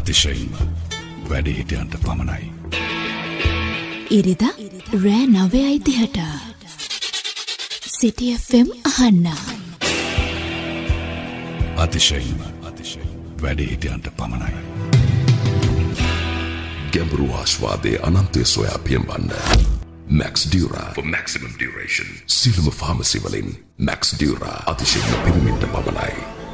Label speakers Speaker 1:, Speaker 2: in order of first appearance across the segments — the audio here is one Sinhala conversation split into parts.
Speaker 1: අතිශයින්ම වැඩිහිටියන්ට පමණයි.
Speaker 2: ඉරිදා රෑ 9:30ට City FM අහන්න.
Speaker 1: අතිශයින්ම වැඩිහිටියන්ට පමණයි.
Speaker 3: ගැඹුරු ආස්වාදයේ අනන්තය සොයා පියඹන්න. Max Dura for maximum duration. සිළුම ෆාමසි වලින් Max Dura අතිශයින්ම පිළිමින්ට පමණයි.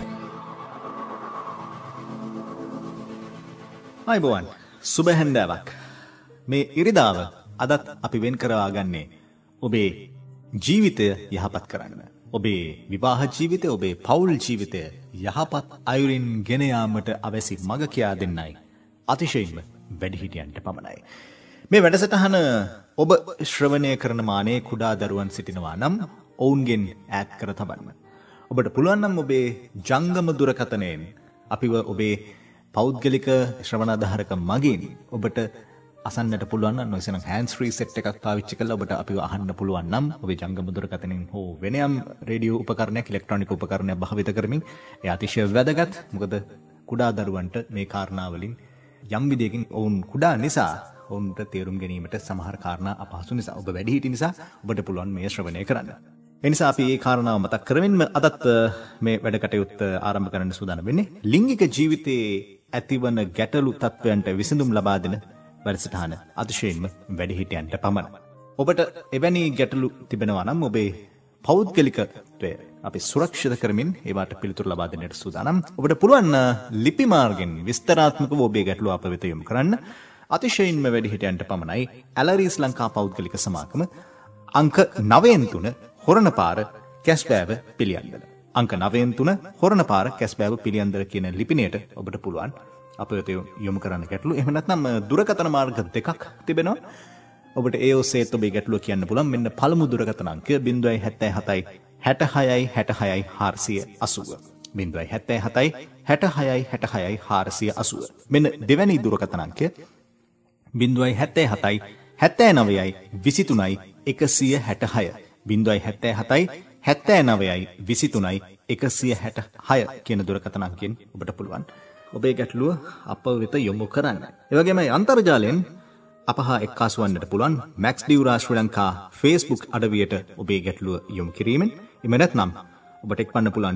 Speaker 4: අයිබෝවන් සුබ හැන්දෑවක්. මේ ඉරිදාව අදත් අපි වෙන් කරවා ගන්නේ ඔබේ ජීවිතය යහපත් කරන්න. ඔබේ විවාහ ජීවිතය, ඔබේ පවුල් ජීවිතය යහපත් අයුරින් ගෙන යාමට අවැසි මඟ කියා දෙන්නයි. අතිශයින්ම වැඩිහිටියන්ට පමණයි. මේ වැඩසටහන ඔබ ශ්‍රවණය කරන මානේ කුඩා දරුවන් සිටිනවා නම් ඔවුන්ගෙන් ඈත් කර තබන්න. ඔබට පුළුවන් නම් ඔබේ ජංගම දුරකථනයෙන් අපිව ඔබේ පෞද්ගලික ශ්‍රවණාධාරක මගින් ඔබට අසන්නට පුළුවන් නම් ඔයසනම් hands free set එකක් පාවිච්චි කරලා ඔබට අපිව අහන්න පුළුවන් නම් ඔබේ ජංගම දුරකථනයෙන් හෝ වෙන යම් රේඩියෝ උපකරණයක්, ඉලෙක්ට්‍රොනික උපකරණයක් භාවිත කරමින් ඒ අතිශය වැදගත්. මොකද කුඩා දරුවන්ට මේ කාරණා වලින් යම් විදියකින් ඔවුන් කුඩා නිසා ඔවුන්ට තේරුම් ගැනීමට සමහර කාරණා අපහසු නිසා, ඔබ වැඩිහිටි නිසා ඔබට පුළුවන් මේ ශ්‍රවණය කරන්න. ඒ නිසා අපි මේ කාරණාව මතක් කරමින් අදත් මේ වැඩ කටයුත්ත ආරම්භ කරන්න සූදානම් වෙන්නේ. ලිංගික ජීවිතයේ ඇතිවන ගැටලු තත්වයන්ට විසඳුම් ලබා දෙන වැඩසටහන අතිශයින්ම වැඩිහිටියන්ට පමණයි. ඔබට එවැනි ගැටලු තිබෙනවා නම් ඔබේ පෞද්ගලිකත්වය අපි සුරක්ෂිත කරමින් ඒවට පිළිතුරු ලබා දෙන්නට සූදානම්. ඔබට පුළුවන් ලිපි මාර්ගෙන් විස්තරාත්මකව ඔබේ ගැටලු අප වෙත යොමු කරන්න. අතිශයින්ම වැඩිහිටියන්ට පමණයි. ඇලරීස් ලංකා පෞද්ගලික සමාගම අංක 9-3 හොරණපාර කැස්බෑව පිළියන්දල. අංක 9-3 හොරණපාර කැස්බෑව පිළියන්දල කියන ලිපිණයට ඔබට පුළුවන් අප වෙත යොමු කරන්න ගැටලු. එහෙම නැත්නම් දුරකථන මාර්ග දෙකක් තිබෙනවා. ඔබට ඒ ඔස්සේ ඔබේ ගැටලුව කියන්න පුළුවන්. මෙන්න පළමු දුරකථන අංකය 077 66 66 480. 077 66 66 480. මෙන්න දෙවැනි දුරකථන අංකය 077 79 23 166. 077 79 23 166 කියන දුරකථන අංකයෙන් ඔබට පුළුවන් ඔබේ ගැටලුව අප වෙත යොමු කරන්න. ඒ වගේම අන්තර්ජාලයෙන් අප හා එක්කාසු වන්නට පුළුවන් Max Dura ශ්‍රී ලංකා Facebook අඩවියට ඔබේ ගැටලුව යොමු කිරීමෙන්. එහෙම නැත්නම් ඔබට එක්වන්න පුළුවන්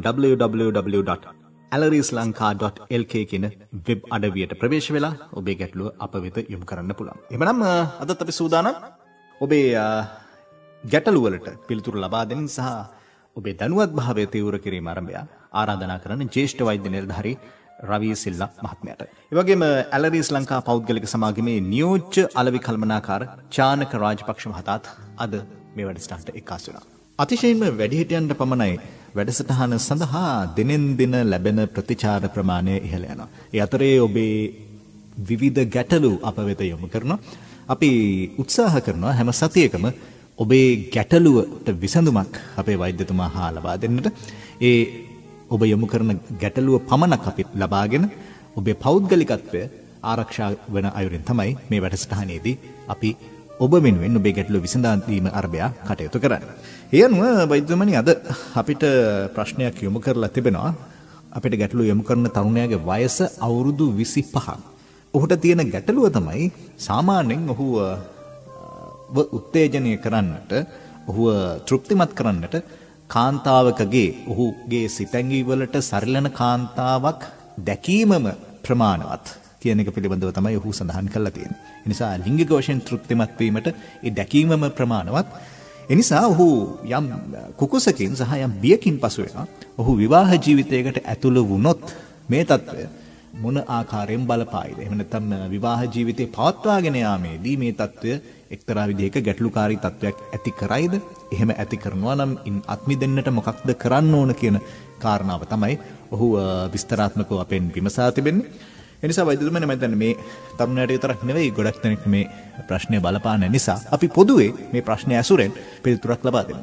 Speaker 4: www.alarislanka.lk කියන වෙබ් අඩවියට ප්‍රවේශ වෙලා ඔබේ ගැටලුව අප වෙත යොමු කරන්න පුළුවන්. එහෙමනම් අදත් අපි සූදානම් ඔබේ ගැටලු වලට පිළිතුරු ලබා දෙන්න සහ ඔබේ දැනුවත් භාවය තීව්‍ර කිරීම ආරම්භය ආරාධනා කරන ජ්‍යෙෂ්ඨ වෛද්‍ය නිලධාරී රවී සිල්ලා මහත්මයාට. ඒ වගේම ඇලරීස් ලංකා පෞද්ගලික සමාගමේ නියෝජ්‍ය අලවි කළමනාකාර චානක රාජපක්ෂ මහතාත් අද මේ වැඩසටහනට එක්කාසු වෙනවා. අතිශයින්ම වැඩිහිටියන්ට පමණයි වැඩසටහන සඳහා දිනෙන් දින ලැබෙන ප්‍රතිචාර ප්‍රමාණය ඉහළ යනවා. ඒ අතරේ ඔබේ විවිධ ගැටලු අප වෙත යොමු කරනවා. අපි උත්සාහ කරනවා හැම සතියකම ඔබේ ගැටලුවට විසඳුමක් අපේ වෛද්‍යතුමා හා ලබා දෙන්නට. ඒ ඔබ යොමු කරන ගැටලුව පමණක් අපි ලබාගෙන ඔබේ පෞද්ගලිකත්වය ආරක්ෂා වන අයුරින් තමයි මේ වැඩසටහනේදී අපි ඔබ වෙනුවෙන් ඔබේ ගැටලුව විසඳා දීම අරබය කටයුතු කරන්නේ. ඒ අනුව වෛද්‍යතුමනි අද අපිට ප්‍රශ්නයක් යොමු කරලා තිබෙනවා. අපිට ගැටලුව යොමු කරන තරුණයාගේ වයස අවුරුදු 25ක්. ඔහුට තියෙන ගැටලුව තමයි සාමාන්‍යයෙන් ඔහු උත්තේජනය කරන්නට, ඔහුව තෘප්තිමත් කරන්නට කාන්තාවකගේ ඔහුගේ සිතැඟි වලට සරිලන කාන්තාවක් දැකීමම ප්‍රමාණවත් කියන එක පිළිබඳව තමයි ඔහු සඳහන් කරලා තියෙන්නේ. ඒ නිසා ලිංගික වශයෙන් තෘප්තිමත් වීමට ඒ දැකීමම ප්‍රමාණවත්. ඒ නිසා ඔහු යම් කුකුසකින් සහ යම් බියකින් පසු වෙනවා. ඔහු විවාහ ජීවිතයකට ඇතුළු වුණොත් මේ తত্ত্বය මොන ආකාරයෙන් බලපායිද? එහෙම නැත්නම් විවාහ ජීවිතේ පවත්වාගෙන යාමේදී මේ తত্ত্বය එක්තරා විදිහක ගැටලුකාරී තත්වයක් ඇති කරයිද? එහෙම ඇති කරනවා නම් අත්මි දෙන්නට මොකක්ද කරන්න ඕන කියන කාරණාව තමයි ඔහු විස්තරාත්මකව අපෙන් විමසා තිබෙන්නේ. ඒ නිසා වෛද්‍යතුමනි මම හිතන්නේ මේ තරුණයාට විතරක් නෙවෙයි ගොඩක් දෙනෙක් මේ ප්‍රශ්නය බලපාන නිසා අපි පොදුවේ මේ ප්‍රශ්නය ඇසුරෙන් පිළිතුරක් ලබා දෙමු.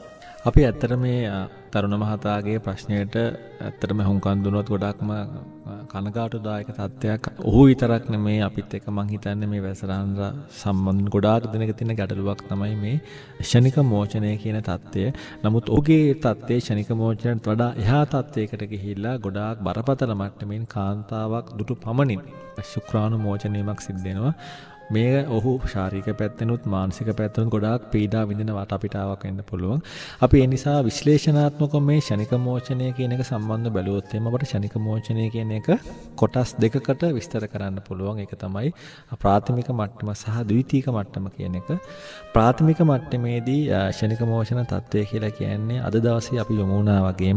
Speaker 5: අපි ඇත්තට මේ තරුණ මහතාගේ ප්‍රශ්නයට ඇත්තටම හුඟක් දුනොත් ගොඩක්ම කනගාටුදායක තත්ත්වයක්. ඔහු විතරක් නෙමේ අපිත් එක්ක මං හිතන්නේ මේ වැසරාන්ට සම්බන්ධ ගොඩාක් දෙනෙක් තියෙන ගැටලුවක් තමයි මේ ෂණික මෝචනය කියන තත්ත්වය. නමුත් ඔහුගේ තත්ත්වයේ ෂණික මෝචනයට වඩා එහා තත්ත්වයකට ගිහිල්ලා ගොඩාක් බරපතල මට්ටමින් කාන්තාවක් දුටු පමණින් ශුක්‍රාණු මෝචනයමක් සිද්ධ වෙනවා. මේ ඔහු ශාරීරික පැත්තෙනුත් මානසික පැත්තෙනුත් ගොඩාක් පීඩා විඳින වටපිටාවක් වෙන්න පුළුවන්. අපි ඒ නිසා විශ්ලේෂණාත්මකව මේ ෂණික මෝචනය කියන එක සම්බන්ධ බැලුවොත් එimhe අපට ෂණික මෝචනය කියන එක කොටස් දෙකකට විස්තර කරන්න පුළුවන්. ඒක තමයි ප්‍රාථමික මට්ටම සහ ද්විතීක මට්ටම කියන එක. ප්‍රාථමික මට්ටමේදී ෂණික මෝචන තත්ත්වය කියලා කියන්නේ අද දවසේ අපි යොමු වුණා වගේම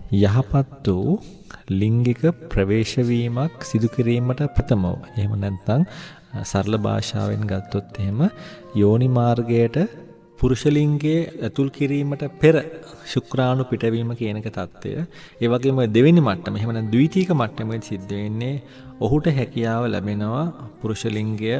Speaker 5: යහපත් වූ ලිංගික ප්‍රවේශ වීමක් සිදු කිරීමට ප්‍රථමව. එහෙම නැත්නම් සරල භාෂාවෙන් ගත්තොත් එහෙම යෝනි මාර්ගයට පුරුෂ ලිංගයේ ඇතුල් කිරීමට පෙර ශුක්‍රාණු පිටවීම කියන එක தත්ත්වය. ඒ වගේම දෙවෙනි මට්ටම එහෙම නැත්නම් ද්විතීක මට්ටමේදී සිද්ධ වෙන්නේ ඔහුට හැකියාව ලැබෙනවා පුරුෂ ලිංගය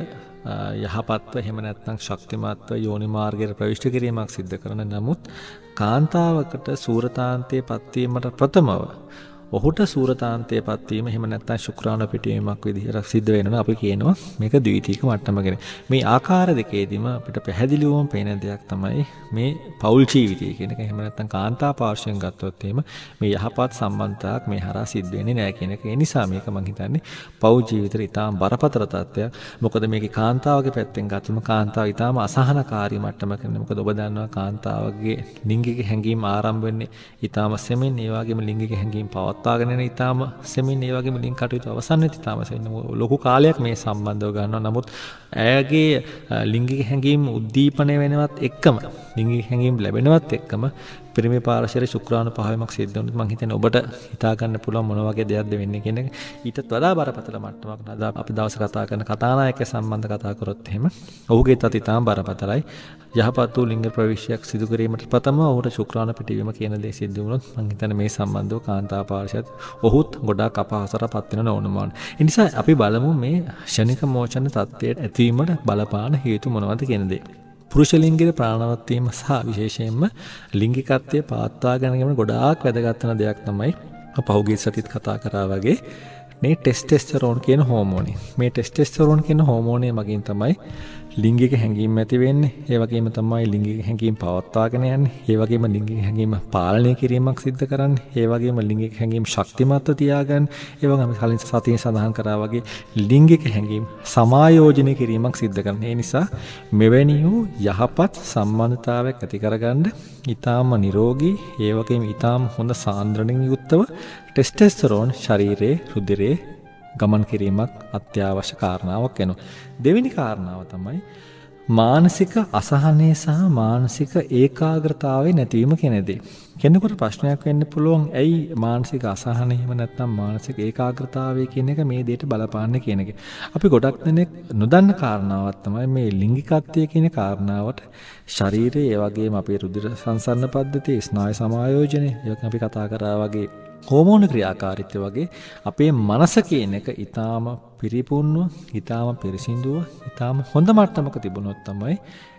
Speaker 5: යහපත්ව එහෙම නැත්නම් ශක්තිමත්ව යෝනි මාර්ගයට ප්‍රවිෂ්ඨ කිරීමක් සිද්ධ කරන නමුත් කාන්තාවකට සූරතාන්තයේ පත්වීමට ප්‍රථමව ඔහුට සූරතාන්තයේ පත්වීම එහෙම නැත්නම් ශුක්‍රාණු පිටවීමක් විදිහට සිද්ධ වෙනවා. අපි කියනවා මේක ද්විතීක මට්ටම ගැන. මේ ආකාර දෙකේදීම අපිට පැහැදිලිවම පේන දෙයක් තමයි මේ පෞල් ජීවිතය කියන එක. එහෙම නැත්නම් කාන්තා පාර්ශ්වයෙන් ගත්තොත් එහෙම මේ යහපත් සම්බන්ධතාවක් මේ හරහා සිද්ධ වෙන්නේ නැහැ කියන එක. ඒ නිසා මේක මම හිතන්නේ පෞල් ජීවිතේ ඉතාම බරපතල තත්ත්වයක්. මොකද මේකේ කාන්තාවගේ පැත්තෙන් ගත්තම කාන්තාව ඉතාම අසහනකාරී මට්ටමක ඉන්නේ. මොකද ඔබ දන්නවා කාන්තාවගේ ලිංගික හැඟීම් ආරම්භ වෙන්නේ ඉතාම සෙමින් ඒ වගේම ලිංගික හැඟීම් පවත්වාගෙන යන ඉතාම සෙමින් ඒ වගේම ලිංග කටයුතු අවසන් වෙත් ඉතාම සෙමින් ලොකු කාලයක් මේ සම්බන්ධව ගන්නවා. නමුත් ඇයගේ ලිංගික හැඟීම් උද්දීපනය වෙනවත් එක්කම ලිංගික හැඟීම් ලැබෙනවත් එක්කම පිරිමි පාර්ශ්වයේ ශුක්‍රාණු පහවීමක් සිද්ධ වුණොත් මම හිතන්නේ ඔබට හිතා ගන්න පුළුවන් මොන වගේ දෙයක්ද වෙන්නේ කියන එක. ඊටත් වඩා බරපතල මට්ටමක් නේද අපි දවස් කතා කරන කතානායක සම්බන්ධ කතා කරොත් එහෙම ඔහුගේ තත් ඉතාම බරපතලයි. යහපත් වූ ලිංග ප්‍රවේශයක් සිදු කිරීමට ප්‍රථම ඔහුට ශුක්‍රාණු පිටවීම කියන දේ සිද්ධ වුණොත් මම හිතන්නේ මේ සම්බන්ධව කාන්තා පාර්ශ්වයත් ඔහුත් ගොඩාක් අපහසුතාවපත් වෙන ඕනමාන. ඒ නිසා අපි බලමු මේ ෂණික මෝචන තත්ත්වයට ඇතිවීමට බලපාන හේතු මොනවද කියන දේ. පුරුෂ ලිංගයේ ප්‍රාණවත් වීම සහ විශේෂයෙන්ම ලිංගිකත්වයේ පවත්වා ගැනීම ගොඩාක් වැදගත් වෙන දෙයක් තමයි පහුගිය සතියේත් කතා කරා වගේ මේ ටෙස්ටෙස්ටරෝන් කියන හෝමෝනය. මේ ටෙස්ටෙස්ටරෝන් කියන හෝමෝනය මගින් තමයි ලිංගික හැඟීම් ඇති වෙන්නේ. ඒ වගේම තමයි ලිංගික හැඟීම් පවත්වාගෙන යන්නේ. ඒ වගේම ලිංගික හැඟීම් පාලනය කිරීමක් සිද්ධ කරන්නේ. ඒ වගේම ලිංගික හැඟීම් ශක්තිමත්ව තියාගන්න. ඒ වගේම කලින් සතියේ සඳහන් කරා වගේ ලිංගික හැඟීම් සමායෝජනය කිරීමක් සිද්ධ කරන. ඒ නිසා මෙවැනි වූ යහපත් සම්බන්ධතාවයක් ඇති කරගන්න ඊටාම නිරෝගී ඒ වගේම ඊටාම හොඳ සාන්ද්‍රණින් යුක්තව ටෙස්ටෙස්ටරෝන් ශරීරයේ රුධිරයේ ගමන් කිරීමක් අත්‍යවශ්‍ය කාරණාවක් වෙනවා. දෙවෙනි කාරණාව තමයි මානසික අසහනය සහ මානසික ඒකාග්‍රතාවය නැතිවීම කියන දේ. කෙනෙකුට ප්‍රශ්නයක් වෙන්න පුළුවන් ඇයි මානසික අසහනය එහෙම නැත්නම් මානසික ඒකාග්‍රතාවය කියන එක මේ දෙයට බලපාන්නේ කියන එක. අපි ගොඩක් දෙනෙක් නොදන්න කාරණාවක් තමයි මේ ලිංගිකත්වය කියන කාරණාවට ශරීරයේ ඒ වගේම අපේ රුධිර සංසරණ පද්ධතිය ස්නායු සමායෝජනය ඒක අපි කතා කරා වගේ හෝමෝන ක්‍රියාකාරීත්වය වගේ අපේ මනස කියන එක ඊටාම පිරිපුන්ව, ඊටාම පිරිසිදුව, ඊටාම හොඳ මට්ටමක තිබුණොත් තමයි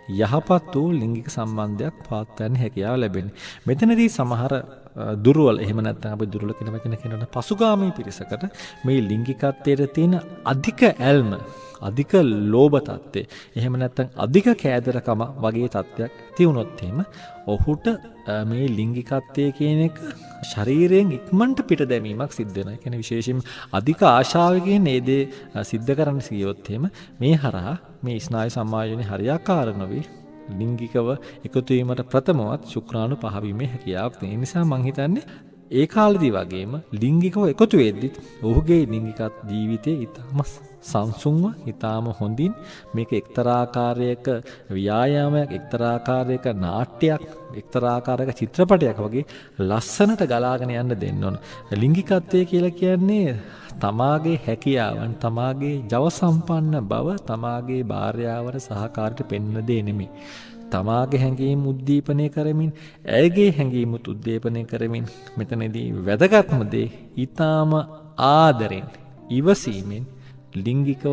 Speaker 5: යහපත් වූ ලිංගික සම්බන්ධයක් පවත්වන්න හැකියාව ලැබෙන්නේ. මෙතනදී සමහර දුර්වල එහෙම නැත්නම් අපි දුර්වල කියන වචන කියනකොට පසුගාමී පිරිසකට මේ ලිංගිකත්වයට තියෙන අධික ඇල්ම, අධික ලෝභ තත්ත්වය, එහෙම නැත්නම් අධික කෑදරකම වගේ තත්ත්වයක් තියුණොත් එහෙම ඔහුට මේ ලිංගිකත්වයේ කියන එක ශරීරයෙන් ඉක්මනට පිට දැමීමක් සිද්ධ වෙනවා. ඒ කියන්නේ විශේෂයෙන් අධික ආශාවකින් මේ දේ සිද්ධ කරන්න සියොත් එහෙම මේ හරහා මේ ස්නායු සමායෝජනය හරියාකාර නොවි ලිංගිකව එකතු වීමට ප්‍රථමවත් ශුක්‍රාණු පහවීමේ හැකියාවක් තියෙන නිසා මම හිතන්නේ ඒ කාලෙදී වගේම ලිංගිකව එකතු වෙද්දිත් ඔහුගේ ලිංගිකත් ජීවිතේ ඉතාම සංසුන්ව ඉතාම හොඳින් මේක එක්තරා ආකාරයක ව්‍යායාමයක්, එක්තරා ආකාරයක නාට්‍යයක්, එක්තරා ආකාරයක චිත්‍රපටයක් වගේ ලස්සනට ගලාගෙන යන්න දෙන්න ඕන. ලිංගිකත්වය කියලා කියන්නේ තමාගේ හැකියාවන්, තමාගේ ජව සම්පන්න බව, තමාගේ භාර්යාවට සහකාරට පෙන්වන දේ නෙමෙයි. තමාගේ හැඟීම් උද්දීපනය කරමින්, ඇයගේ හැඟීම් උද්දීපනය කරමින් මෙතනදී වැදගත්ම දේ ඊටාම ආදරෙන්, ඉවසීමෙන් ලිංගිකව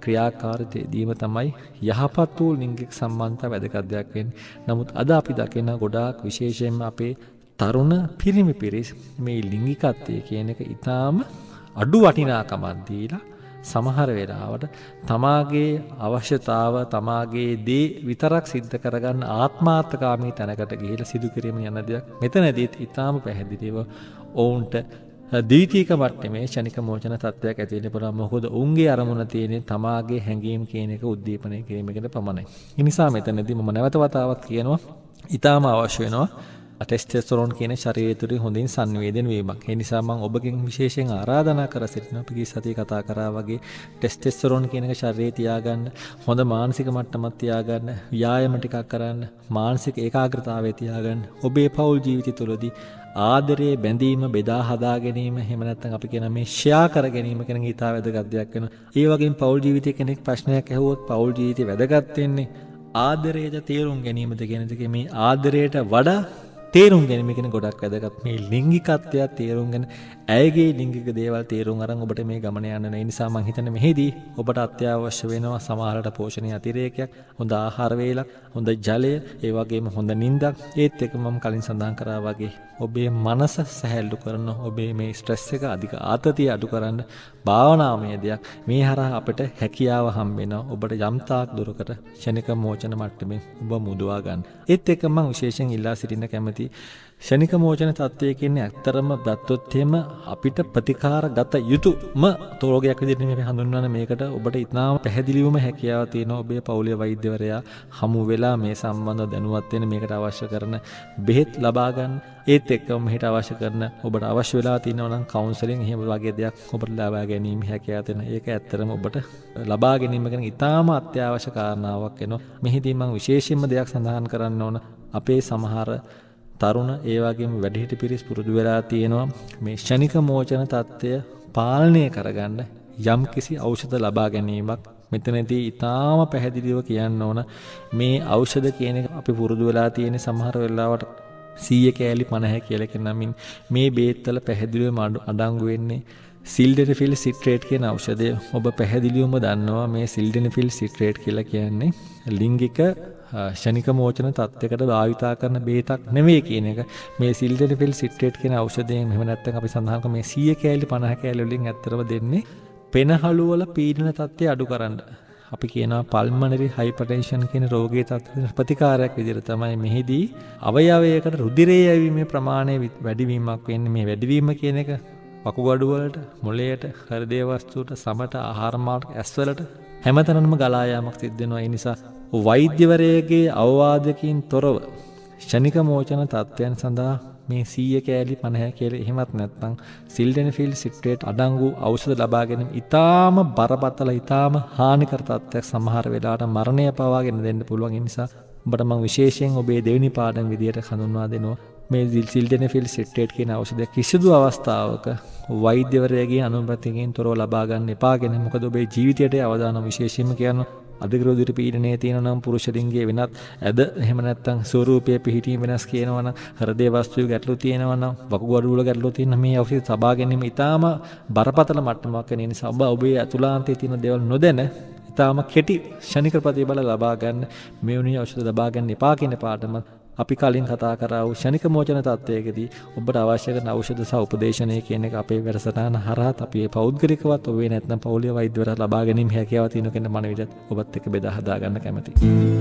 Speaker 5: ක්‍රියාකාරීත්වය දීම තමයි යහපත් වූ ලිංගික සම්බන්ධතා වැදගත් දෙයක් වෙන්නේ. නමුත් අද අපි දකින ගොඩාක් විශේෂයෙන්ම අපේ තරුණ පිරිමි පිරිස් මේ ලිංගිකත්වය කියන එක ඊටාම අඩු වටිනාකමක් දීලා සමහර වෙලාවට තමාගේ අවශ්‍යතාව තමාගේ දේ විතරක් සිද්ධ කරගන්න ආත්මාර්ථකාමී තැනකට ගිහිලා සිදු කිරීම යන දෙයක් මෙතනදීත් ඊටාම පැහැදිලිව ඔවුන්ට ද්විතීක මට්ටමේ ෂණික මෝචන තත්ත්වයක් ඇති වෙන්න පුළුවන්. මොකද ඔවුන්ගේ අරමුණ තියෙන්නේ තමාගේ හැඟීම් කියන එක උද්දීපනය කිරීමකට පමණයි. ඒ නිසා මෙතනදී මම නැවත වතාවක් කියනවා ඊටාම අවශ්‍ය වෙනවා ටෙස්ටෙස්ටරෝන් කියන ශරීරය තුළින් හොඳින් සංවේදනය වීමක්. ඒ නිසා මම ඔබගෙන් විශේෂයෙන් ආරාධනා කර සිටිනවා අපි ගිය සතියේ කතා කරා වගේ ටෙස්ටෙස්ටරෝන් කියන එක ශරීරයේ තියාගන්න, හොඳ මානසික මට්ටමක් තියාගන්න, ව්‍යායාම ටිකක් කරන්න, මානසික ඒකාග්‍රතාවය තියාගන්න. ඔබේ පෞල් ජීවිතය තුළදී ආදරයේ බැඳීම බෙදා හදා ගැනීම එහෙම නැත්නම් අපි කියන මේ ෂෙයා කර ගැනීම කියන එක ඉතා වැදගත් දෙයක් වෙනවා. ඒ වගේම පෞල් ජීවිතයේ කෙනෙක් ප්‍රශ්නයක් ඇහුවොත් පෞල් ජීවිතය වැදගත් වෙන්නේ ආදරයට තේරුම් ගැනීමද කියන දෙකේ මේ ආදරයට වඩා තේරුම් ගැනීම කියන ගොඩක් වැදගත්. මේ ලිංගිකත්වය තේරුම් ගන්න ඇයගේ ලිංගික දේවල් තේරුම් අරන් ඔබට මේ ගමන යන්න ඕනේ. ඒ නිසා මම හිතන්නේ මෙහිදී ඔබට අත්‍යවශ්‍ය වෙනවා සමහරට පෝෂණීය අතිරේකයක්, හොඳ ආහාර වේලක්, හොඳ ජලය, ඒ වගේම හොඳ නිින්දක්. ඒත් එක්ක මම කලින් සඳහන් කරා වගේ ඔබේ මනස සැහැල්ලු කරන, ඔබේ මේ ස්ට්‍රෙස් එක අධික ආතතිය අඩු කරන්න භාවනාමය දෙයක්. මේ හරහා අපිට හැකියාව හම්බ වෙනවා ඔබට යම්තාක් දුරකට ෂණික මෝචන මට්ටමින් ඔබ මුදවා ගන්න. ඒත් එක්ක මම විශේෂයෙන් ඉල්ලා සිටින්න කැමති ෂණික මෝචන තත්ත්වය කියන්නේ ඇත්තරම ගත්තොත් එහෙම අපිට ප්‍රතිකාර ගත යුතුම රෝගයක් විදිහට මේ හඳුන්වන මේකට ඔබට ඉතාම පැහැදිලිවම හැකියාව තියෙනවා. ඔබේ පවුලේ වෛද්‍යවරයා හමු වෙලා මේ සම්බන්ධව දැනුවත් වෙන මේකට අවශ්‍ය කරන බෙහෙත් ලබා ගන්න. ඒත් එක්කම මෙහෙට අවශ්‍ය කරන ඔබට අවශ්‍ය වෙලා තියෙනවා නම් කවුන්සලින් එහෙම වගේ දෙයක් ඔබට ලබා ගැනීම හැකියාව තියෙන. ඒක ඇත්තරම ඔබට ලබා ගැනීම ගැන ඉතාම අත්‍යවශ්‍ය කාරණාවක් වෙනවා. මෙහිදී මම විශේෂයෙන්ම දෙයක් සඳහන් කරන්න ඕන. අපේ සමහර තරුණ ඒ වගේම වැඩිහිටි පිරිස් පුරුදු වෙලා තියෙනවා මේ ෂණික මෝචන තත්ත්වය පාලනය කරගන්න යම්කිසි ඖෂධ ලබා ගැනීමක්. මෙතනදී ඊටාම පැහැදිලිව කියන්න ඕන මේ ඖෂධ කියන එක අපි පුරුදු වෙලා තියෙන සමහර වෙලාවට 100 කෑලි 50 කියලා කියනමින් මේ බේත්වල පැහැදිලිවම අඩංගු වෙන්නේ සිල්ඩෙනෆිල් සිට්‍රේට් කියන ඖෂධය. ඔබ පැහැදිලිවම දන්නවා මේ සිල්ඩෙනෆිල් සිට්‍රේට් කියලා කියන්නේ ලිංගික ෂණික මෝචන තත්ත්වයකට භාවිතා කරන බේතක් නෙවෙයි කියන එක. මේ සිල්ඩෙනෆිල් සිට්‍රේට් කියන ඖෂධයෙන් එහෙම නැත්නම් අපි සඳහන් කරන මේ 100 කෑලි 50 කෑලි වලින් ඇත්තටම දෙන්නේ පෙනහළු වල පීඩන තත්ත්වය අඩු කරන්න. අපි කියනවා පල්මනරි හයිපර්ටෙන්ෂන් කියන රෝගයේ තත්ත්වයට ප්‍රතිකාරයක් විදිහට තමයි මෙහිදී අවයවයකට රුධිරය යැවීමේ ප්‍රමාණය වැඩිවීමක් වෙන්නේ. මේ වැඩිවීම කියන එක වකුගඩු වලට, මොළයට, හෘදය වස්තුවට, සමට, ආහාර මාර්ග, ඇස්වලට හැමතැනම ගලා යාමක් සිද්ධ වෙනවා. ඒ නිසා වෛද්‍යවරයෙකුගේ අවවාදකින් තොරව ෂණික මෝචන තත්ත්වයන් සඳහා මේ 100 කෑලි 50 කෑලි එහෙමත් නැත්නම් සිල්ඩෙනෆිල් සිට්‍රේට් අඩංගු ඖෂධ ලබා ගැනීම ඊටාම බරපතල ඊටාම හානිකර තත්ත්වයක් සමහර වෙලාවට මරණය පවාගෙන දෙන්න පුළුවන්. ඒ නිසා ඔබට මම විශේෂයෙන් ඔබේ දෙවෙනි පාඩම් විදියට හඳුන්වා දෙනවා මේ සිල්ඩෙනෆිල් සිට්‍රේට් කියන ඖෂධය කිසිදු අවස්ථාවක වෛද්‍යවරයෙකුගේ අනුමැතියකින් තොරව ලබා ගන්න එපා කියන. මොකද ඔබේ ජීවිතයට අවදානම් විශේෂයෙන්ම කියනවා අධිග්‍රෝධිත පීඩනයේ තියෙනවා නම් පුරුෂ ලිංගයේ වෙනත් ඇද එහෙම නැත්නම් ස්වරූපයේ පිහිටීම වෙනස් කියනවා නම් හෘදේ වස්තුවේ ගැටලු තියෙනවා නම් වකුගඩු වල ගැටලු තියෙන මේ ඖෂධ සබා ගැනීම ඊටාම බරපතල මට්ටමක් වෙන නිසා ඔබ ඔබේ අතුලාන්තයේ තියෙන දේවල් නොදැන ඊටාම කෙටි ෂණික ප්‍රතිඵල ලබා ගන්න මේ උණු ඖෂධ ලබා ගන්න එපා කියන පාඩම අපි කලින් කතා කරා වූ ෂණික මෝචන තත්ත්වයකදී ඔබට අවශ්‍ය කරන ඖෂධ සහ උපදේශනය කියන එක අපේ වැඩසටහන හරහා අපි පෞද්ගලිකවත් ඔබේ නැත්නම් පෞලිය වෛද්‍යවරයා ලබා ගැනීම හැකියාව තියෙන කෙනෙක් මන විදිහට ඔබත් එක්ක බෙදා හදා ගන්න කැමතියි.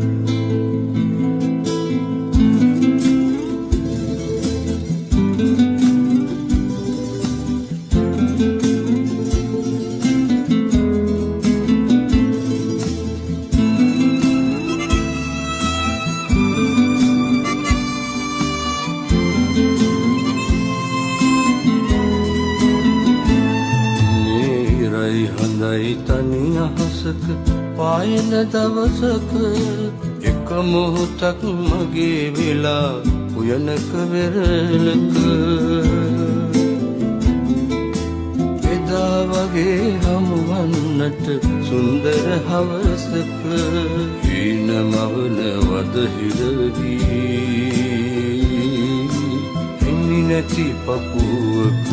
Speaker 6: පායන දවසක එක මොහොතක් මගේ වෙලා උයනක වෙරළක එදා වගේ හමුවන්නට සුන්දර හවසක හීනමවන වදහිරදී එන්නේ නැති පපුවක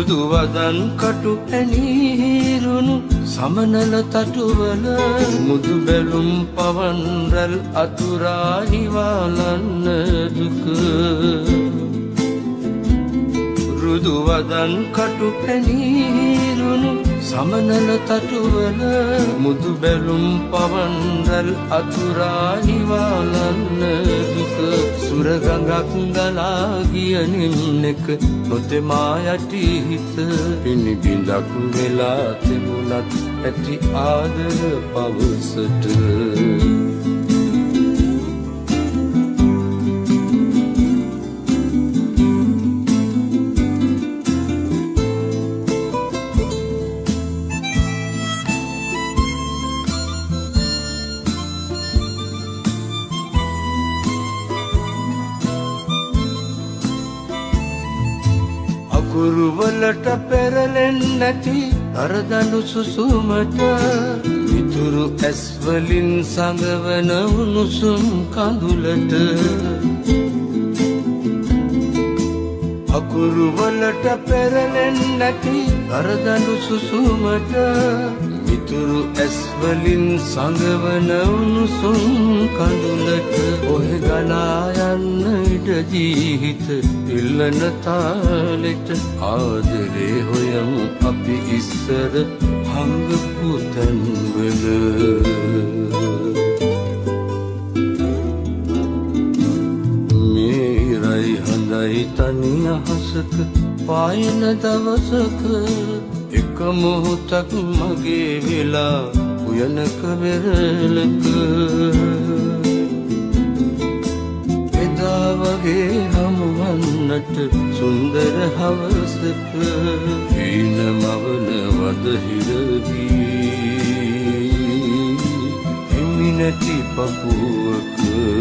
Speaker 6: මෘදු වදන් කටු ඇනීරුණු සමනල තටුවල මුදු බැලුම් පවන් රැල් අතුරා නිවාලන්න දුක මෘදු වදන් කටු ඇනීරුණු සමනල තටුවල මුදු බැලුම් පවන් රැල් අතුරා නිවාලන්න දුක සුරගඟක් ගලා ගිය නිම්නෙක නොතෙමා යටි හිත පිණි බිඳක් වෙලා තිබුණත් ඇති ආදර පවසට කුරුවලට පෙරලෙන් නැති අරදනු සුසුමට ඉතුරු ඇස්වලින් සඟවන උණුසුම් කඳුලට අකුරුවලට පෙරලෙන් නැති අරදනු සුසුමට ඉතුරු ඇස්වලින් සඟවන උණුසුම් කඳුලට ඔහෙ ගලා යන්න ඉඩ ජීවිත ඉල්ලන තාලෙට ආදරේ හොයමු අපි ඉස්සර හංගපු තැන්වල මේරයි හඳයි තනි අහසක පායන දවසක එක මොහොතක් මගේ වෙලා උයනක වෙරළක එදා වගේ හමුවන්නට සුන්දර හවසක හීන මවන වදහිරදී හිමි නැති පපුවක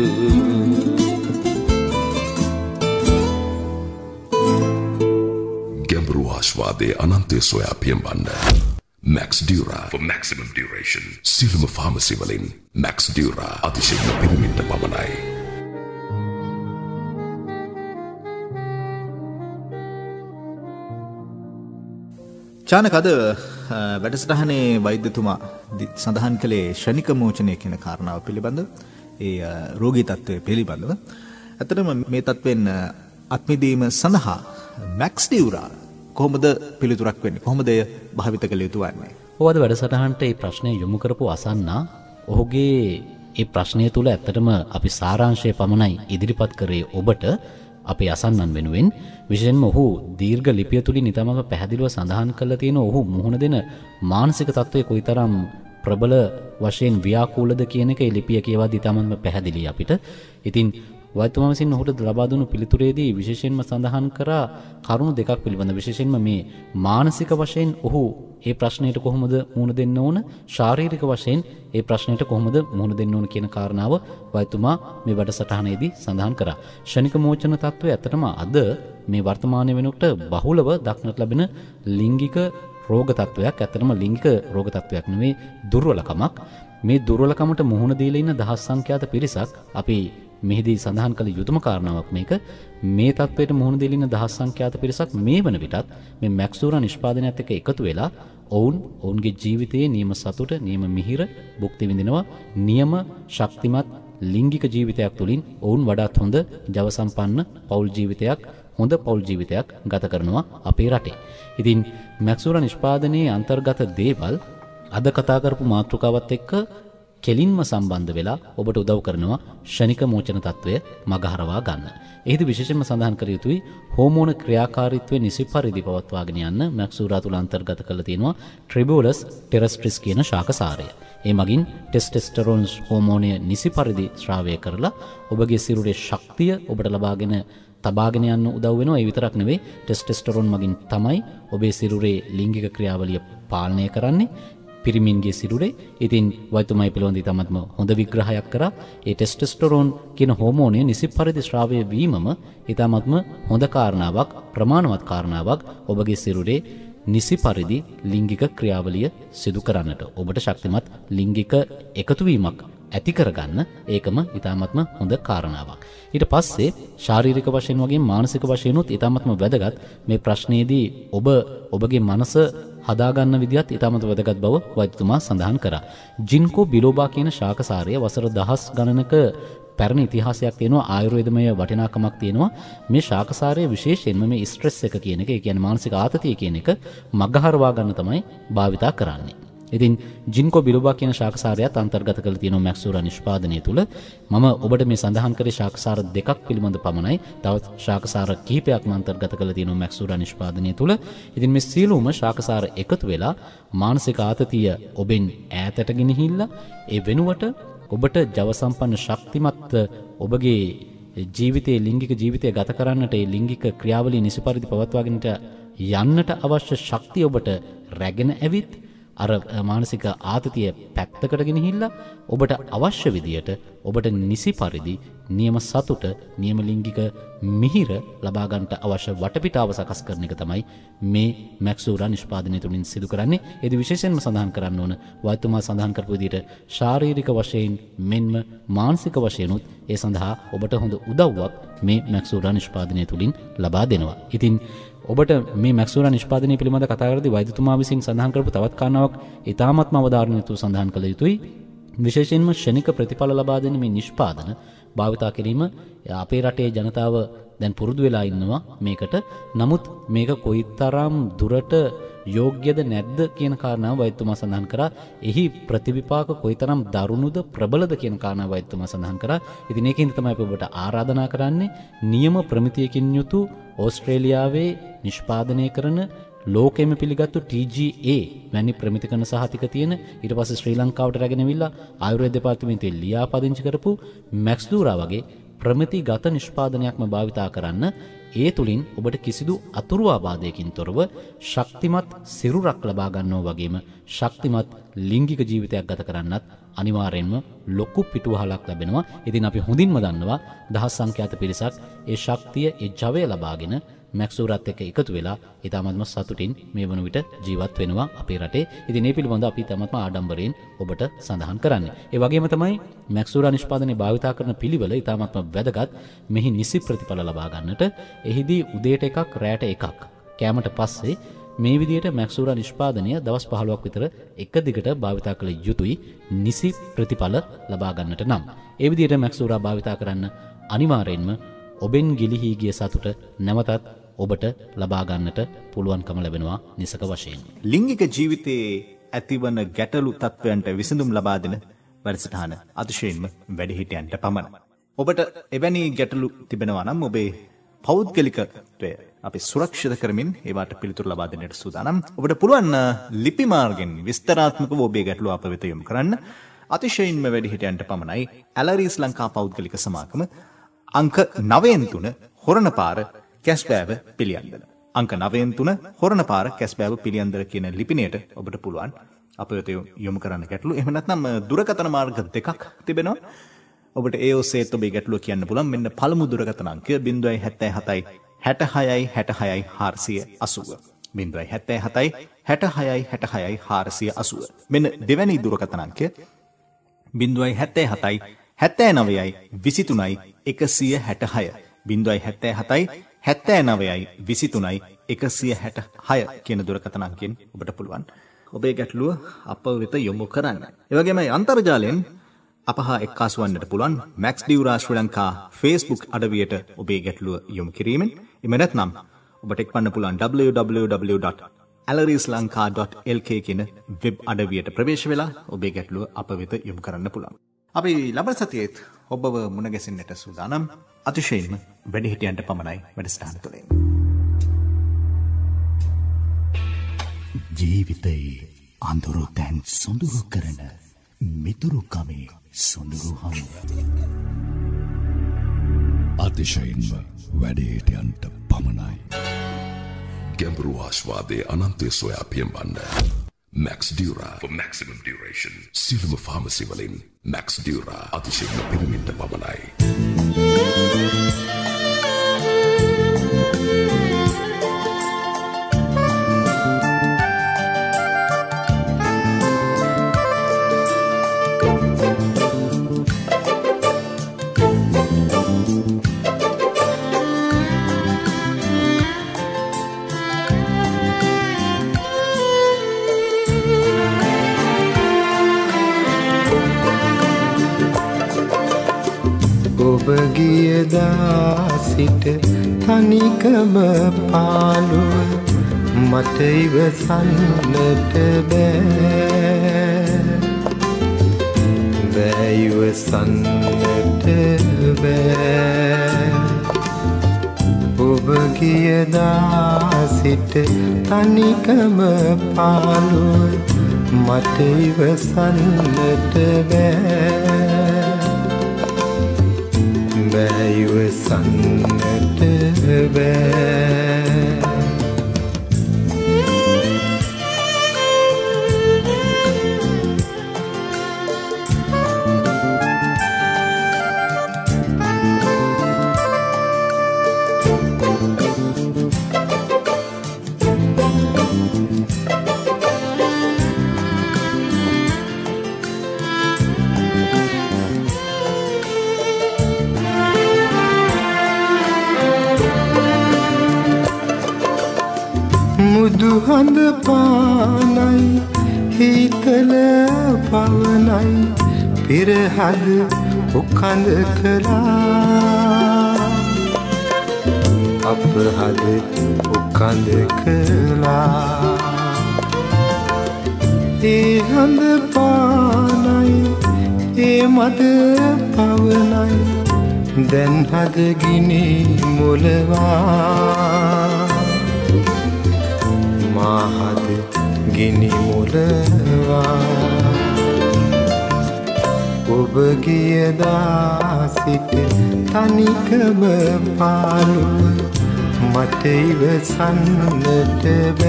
Speaker 3: ගැඹුරු ආස්වාදයේ අනන්තය සොයා පියඹන්න Max Dura for maximum duration. සියලුම ෆාමසි වලින් Max Dura අතිශයින්ම පිළිමින්ට පමණයි.
Speaker 4: චානක අද වැඩසටහනේ වෛද්‍යතුමා සඳහන් කළේ ෂණික මෝචනය කියන කාරණාව පිළිබඳව ඒ රෝගී තත්ත්වය පිළිබඳව. ඇත්තටම මේ තත්ත්වෙන් අත්මිදීම සඳහා Max Dura කොහොමද පිළිතුරක් වෙන්නේ? කොහොමද එය භාවිත කළ යුතු වන්නේ?
Speaker 7: ඔවද වැඩසටහනට මේ ප්‍රශ්නේ යොමු කරපු අසන්නා ඔහුගේ ඒ ප්‍රශ්නය තුල ඇත්තටම අපි සාරාංශය පමණයි ඉදිරිපත් කරේ ඔබට අපේ අසන්නන් වෙනුවෙන්. විශේෂයෙන්ම ඔහු දීර්ඝ ලිපිය තුලින් ඊටමම පැහැදිලිව සඳහන් කරලා තියෙන ඔහු මුහුණ දෙන මානසික තත්ත්වය කොයිතරම් ප්‍රබල වශයෙන් ව්‍යාකූලද කියන එක ඒ ලිපිය කියවද්දී ඊටමම පැහැදිලි අපිට. ඉතින් වෛද්‍යතුමා විසින් ඔහුට ලබා දුණු පිළිතුරේදී විශේෂයෙන්ම සඳහන් කරා කරුණු දෙකක් පිළිබඳ. විශේෂයෙන්ම මේ මානසික වශයෙන් ඔහු ඒ ප්‍රශ්නයට කොහොමද මුහුණ දෙන්න ඕන, ශාරීරික වශයෙන් ඒ ප්‍රශ්නයට කොහොමද මුහුණ දෙන්න ඕන කියන කාරණාව වෛද්‍යතුමා මේ වැඩසටහනේදී සඳහන් කරා. ෂණික මෝචන තත්ත්වය ඇත්තටම අද මේ වර්තමාන වෙනකොට බහුලව දක්නට ලැබෙන ලිංගික රෝග තත්ත්වයක්. ඇත්තටම ලිංගික රෝග තත්ත්වයක් නෙවෙයි, දුර්වලකමක්. මේ දුර්වලකමට මුහුණ දීලා ඉන්න දහස් සංඛ්‍යාත පිරිසක් අපි මෙහිදී සඳහන් කළ යුතුම කාරණාවක් මේක. මේ තත්ත්වයට මුහුණ දෙලින දහස් සංඛ්‍යාත පිරිසක් මේ වන විටත් මේ Max Dura නිෂ්පාදනයත් එක්ක එකතු වෙලා ඔවුන්ගේ ජීවිතයේ නියම සතුට, නියම මිහිර භුක්ති විඳිනවා. නියම ශක්තිමත් ලිංගික ජීවිතයක් තුළින් ඔවුන් වඩාත් හොඳ ජව සම්පන්න පෞල් ජීවිතයක්, හොඳ පෞල් ජීවිතයක් ගත කරනවා අපේ රටේ. ඉතින් Max Dura නිෂ්පාදනයේ අන්තර්ගත දේවල් අද කතා කරපු මාතෘකාවත් එක්ක කෙලින්ම සම්බන්ධ වෙලා ඔබට උදව් කරනවා ෂණික මෝචන තත්ත්වය මගහරවා ගන්න. එහිදී විශේෂයෙන්ම සඳහන් කර යුතුයි හෝමෝන ක්‍රියාකාරීත්වය නිසි පරිදි පවත්වාගෙන යන්න Max Dura තුල අන්තර්ගත කරලා තියෙනවා Tribulus terrestris කියන ශාකසාරය. ඒ මගින් ටෙස්ටෙස්ටරෝන් හෝමෝනය නිසි පරිදි ශ්‍රාවය කරලා ඔබගේ සිරුරේ ශක්තිය ඔබට තබාගෙන යන්න උදව් වෙනවා. ඒ විතරක් නෙවෙයි, ටෙස්ටෙස්ටරෝන් මගින් තමයි ඔබේ සිරුරේ ලිංගික ක්‍රියාවලිය පාලනය කරන්නේ. පිරිමින්ගේ සිරුරේ. ඉතින් වෛද්‍යතුමයි පිළිබඳ ඉතාමත්ම හොඳ විග්‍රහයක් කරා. ඒ ටෙස්ටොස්ටෙරෝන් කියන හෝමෝනය නිසි පරිදි ශ්‍රාවය වීමම ඉතාමත්ම හොඳ කාරණාවක්, ප්‍රමාණවත් කාරණාවක් ඔබගේ සිරුරේ නිසි පරිදි ලිංගික ක්‍රියාවලිය සිදු කරන්නට. ඔබට ශක්තිමත් ලිංගික එකතුවීමක් ඇති කරගන්න ඒකම ඊටාත්ම හොඳ කාරණාවක්. ඊට පස්සේ ශාරීරික වශයෙන් වගේ මානසික වශයෙන්ුත් ඊටාත්ම වැදගත් මේ ප්‍රශ්නයේදී ඔබගේ මනස හදාගන්න විදිහත් ඊටාත්ම වැදගත් බව වෛද්‍යතුමා සඳහන් කරා. ජින්කෝ බිලෝබා කියන ශාකසාරය වසර දහස් ගණනක පැරණි ඉතිහාසයක් තියෙනවා, ආයුර්වේදමය වටිනාකමක් තියෙනවා. මේ ශාකසාරය විශේෂයෙන්ම මේ ස්ට්‍රෙස් එක කියන එක, ඒ කියන්නේ මානසික ආතතිය කියන එක මගහරවා ගන්න තමයි භාවිතා කරන්නේ. ඉතින් ජින්කෝ බිලෝබා කියන ශාකසාරයත් අන්තර්ගත කරලා තියෙනවා මැක්සූරා නිෂ්පාදනය තුළ. මම ඔබට මේ සඳහන් කරේ ශාකසාර දෙකක් පිළිබඳ පමණයි. තවත් ශාකසාර කිහිපයක්ම අන්තර්ගත කරලා තියෙනවා මැක්සූරා නිෂ්පාදනය තුළ. ඉතින් මේ සියලුම ශාකසාර එකතු වෙලා මානසික ආතතිය ඔබෙන් ඈතට ගෙනහිල්ලා ඒ වෙනුවට ඔබට ජව සම්පන්න ශක්තිමත් ඔබගේ ජීවිතයේ ලිංගික ජීවිතය ගත කරන්නට, ඒ ලිංගික ක්‍රියාවලිය නිසි පරිදි පවත්වාගෙනට යන්නට අවශ්‍ය ශක්තිය ඔබට රැගෙන ඇවිත් අර මානසික ආතතිය පැත්තකට ගෙනහිල්ලා ඔබට අවශ්‍ය විදියට ඔබට නිසි පරිදි නියම සතුට, නියම ලිංගික මිහිර ලබා ගන්නට අවශ්‍ය වටපිටාව සකස් කරන එක තමයි මේ මැක්සූරා නිෂ්පාදනය තුළින් සිදු කරන්නේ. ඒදි විශේෂයෙන්ම සඳහන් කරන්න ඕන වෛද්‍යතුමා සඳහන් කරපු විදියට ශාරීරික වශයෙන් මෙන්ම මානසික වශයෙන්ුත් ඒ සඳහා ඔබට හොඳ උදව්වක් මේ මැක්සූරා නිෂ්පාදනය තුළින් ලබා දෙනවා. ඉතින් ඔබට මේ මැක්සූරා නිෂ්පාදනය පිළිබඳ කතා කරද්දී වෛද්‍යතුමා විසින් සඳහන් කරපු තවත් කාරණාවක් ඊටාත්ම අවධාරණය යොමු සඳහන් කළ යුතුයි. විශේෂයෙන්ම ක්ෂණික ප්‍රතිඵල ලබා දෙන මේ නිෂ්පාදන භාවිතා කිරීම අපේ රටේ ජනතාව දැන් පුරුදු වෙලා ඉන්නවා මේකට. නමුත් මේක කොයිතරම් දුරට යෝග්‍යද නැද්ද කියන කාරණාව වෛද්‍යතුමා සඳහන් කරා. එහි ප්‍රතිවිපාක කොයිතරම් දරුණුද ප්‍රබලද කියන කාරණාව වෛද්‍යතුමා සඳහන් කරා. ඉතින් ඒකින්ද තමයි අපි ඔබට ආරාධනා කරන්නේ නියම ප්‍රමිතියකින් යුතු ඕස්ට්‍රේලියාවේ නිෂ්පාදනය කරන ලෝකෙම පිළිගත්තු TGA වැනි ප්‍රමිතිකරණ සහතික තියෙන, ඊට පස්සේ ශ්‍රී ලංකාවට රැගෙනවිලා ආයුර්වේද දෙපාර්තමේන්තුවේ ලියාපදිංචි කරපු මැක්ස්දූරා වගේ ප්‍රමිතිගත නිෂ්පාදනයක්ම භාවිතා කරන්න. ඒ තුලින් ඔබට කිසිදු අතුරු ආබාධයකින් තොරව ශක්තිමත් සිරුරක් ලබා ගන්නවා වගේම ශක්තිමත් ලිංගික ජීවිතයක් ගත කරන්නත් අනිවාර්යෙන්ම ලොකු පිටුවහලක් ලැබෙනවා. ඉතින් අපි හොඳින්ම දන්නවා දහස් සංඛ්‍යාත පිරිසක් ඒ ශක්තිය, ඒ ජවය ලබාගෙන මැක්සූරාත් එක්ක එකතු වෙලා ඊටමත්ම සතුටින් මේ වන විට ජීවත් වෙනවා අපේ රටේ. ඉතින් මේ පිළිබඳව අපි ඊටමත්ම ආඩම්බරයෙන් ඔබට සඳහන් කරන්නේ. ඒ වගේම තමයි මැක්සූරා නිෂ්පාදනයේ භාවිතා කරන පිළිවෙල ඊටමත්ම වැදගත්. මෙහි නිසි ප්‍රතිඵල ලබා ගන්නට එහිදී උදේට එකක්, රැයට එකක් කෑමට පස්සේ මේ විදිහට මැක්සූරා නිෂ්පාදනය දවස් 15ක් විතර එක දිගට භාවිතා කළ යුතුයි නිසි ප්‍රතිඵල ලබා ගන්නට නම්. ඒ විදිහට මැක්සූරා භාවිතා කරන්න අනිවාර්යෙන්ම ඔබෙන් ගිලිහි ගිය සතුට නැවතත් ඔබට ලබා ගන්නට පුළුවන්කම ලැබෙනවා නිසක වශයෙන්.
Speaker 4: ලිංගික ජීවිතයේ ඇතිවන ගැටලු තත්ත්වයන්ට විසඳුම් ලබා දෙන වැඩසටහන අතිශයින්ම වැඩිහිටියන්ට පමණයි. ඔබට එවැනි ගැටලු තිබෙනවා නම් ඔබේ පෞද්ගලිකත්වය අපි සුරක්ෂිත කරමින් ඒවට පිළිතුරු ලබා දෙන්නට සූදානම්. ඔබට පුළුවන් ලිපි මාර්ගෙන් විස්තරාත්මකව ඔබේ ගැටලු අප වෙත යොමු කරන්න. අතිශයින්ම වැඩිහිටියන්ට පමණයි. ඇලරීස් ලංකා පෞද්ගලික සමාගම අංක 9 හොරණ පාර කැස්බෑව පිළියන්දල. අංක 9 හොරණ පාර කැස්බෑව පිළියන්දල කියන ලිපිනයට ඔබට පුළුවන් අප වෙත යොමු කරන්න ගැටලු. එහෙම නැත්නම් දුරකථන මාර්ග දෙකක් තිබෙනවා. ඔබට ඒ ඔස්සේ ඔබේ ගැටලුව කියන්න පුළුවන්. මෙන්න පළමු දුරකථන අංකය 077 66 66 480. 077 66 66 480. මෙන්න දෙවැනි දුරකථන අංකය 077 79 23 166. 077 79 23 166 කියන දුරකථන අංකයෙන් ඔබට පුළුවන් ඔබේ ගැටලුව අප වෙත යොමු කරන්න. ඒ වගේම අන්තර්ජාලයෙන් අප හා එක්කාසු වන්නට පුළුවන් Max Dura ශ්‍රී ලංකා Facebook අඩවියට ඔබේ ගැටලුව යොමු කිරීමෙන්. එහෙම නැත්නම් ඔබට එක්වන්න පුළුවන් www.alarislanka.lk කියන වෙබ් අඩවියට ප්‍රවේශ වෙලා ඔබේ ගැටලුව අප වෙත යොමු කරන්න පුළුවන්. අපි ලබන සතියේත් ඔබව මුණ ගැසෙන්නට සූදානම්. අතිශයින්ම වැඩිහිටියන්ට පමණයි වැඩසටහන තුළින්.
Speaker 1: ජීවිතයේ අඳුරු තැන් සොඳුරු කරන මිතුරු කමේ සොඳුරු හමුව. අතිශයින්ම වැඩිහිටියන්ට පමණයි.
Speaker 3: ගැඹුරු ආස්වාදයේ අනන්තය සොයා පියඹන්න. Max Dura for maximum duration. සියලුම ෆාමසි වලින් Max Dura අතිශයින්ම පිරිමින්ට පමණයි.
Speaker 6: ඔබ ගියදා සිට තනිකම පාළුව මට ඉවසන්නට බෑ ඉවසන්නට බෑ ඔබ ගියදා සිට තනිකම පාළුව මට ඉවසන්නට බෑ ඉවසන්නට බෑ මුදු හඳ පානයි හීතල පවනයි පිරහද උකඳ කළා අපහද උකඳ කළා ඒ හඳ පානයි ඒ මද පවනයි දැන් හද ගිනි මොලවා මාහද ගිනි මුලවා ඔබ ගියදා සිට තනිකම පාළුව මට ඉවසන්නට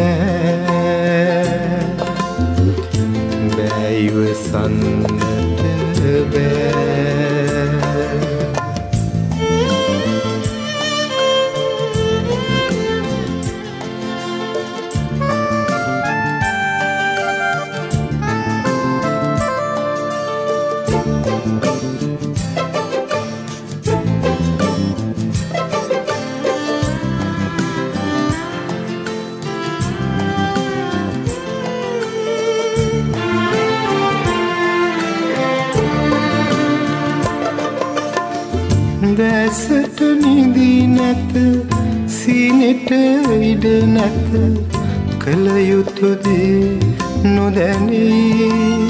Speaker 6: බෑ ඉවසන්නට බෑ දැසට නිදී නැත සීනෙට ඉඩ නැත කළ යුතුදේ නොදැනේ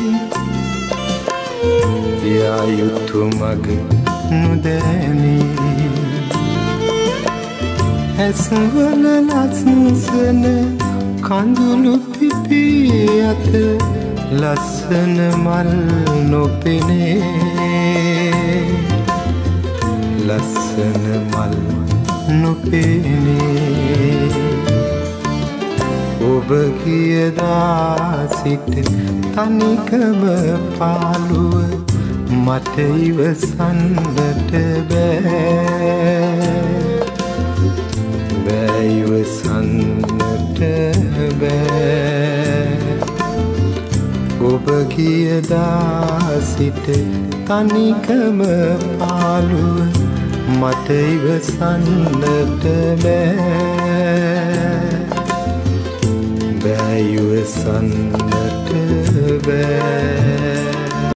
Speaker 6: යා යුතු මග නොදැනේ ඇසවල ලස්සන කඳුළු පිපි අත ලස්සන මල් නොපෙනේ ලස්සන මල් නොපෙනේ ඔබ ගියදා සිට තනිකම පාළුව මට ඉවසන්නට බෑ ඉවසන්නට බෑ ඔබ ගියදා සිට තනිකම පාළුව මට ඉවසන්නට බෑ ඉවසන්නට බෑ